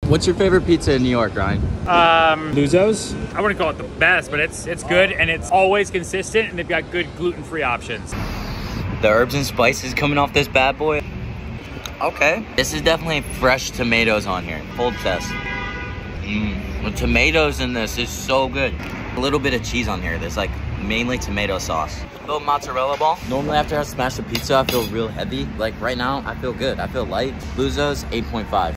What's your favorite pizza in New York, Ryan? Luzzo's? I wouldn't call it the best, but it's good and it's always consistent, and they've got good gluten-free options. The herbs and spices coming off this bad boy. Okay. This is definitely fresh tomatoes on here. Full chest. The tomatoes in this is so good. A little bit of cheese on here. There's like mainly tomato sauce. Little mozzarella ball. Normally after I smash a pizza, I feel real heavy. Like right now, I feel good. I feel light. Luzzo's 8.5.